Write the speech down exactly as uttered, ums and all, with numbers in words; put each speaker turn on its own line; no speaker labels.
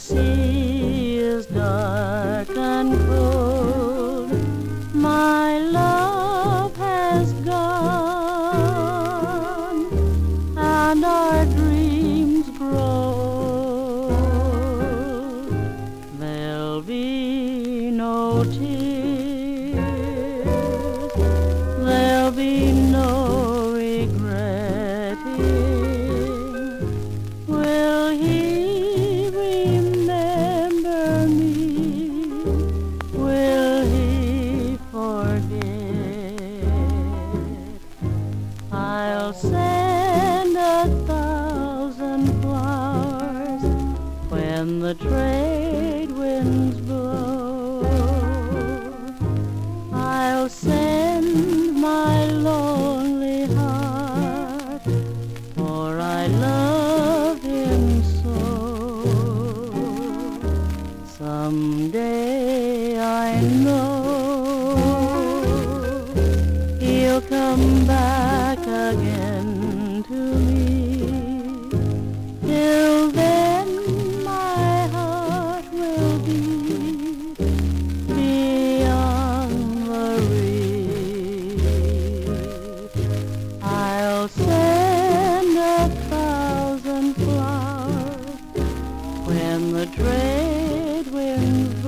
sea is dark and cold, my love has gone, and our dreams grow. There'll be no tears, there'll be no regretting. Will he remember me? Will he forget? I'll send a thousand flowers when the trade winds blow. I'll send my lonely heart, for I love him so. Someday I know he'll come back again to me. Till then my heart will be beyond the reef. I'll send a thousand flowers when the trade winds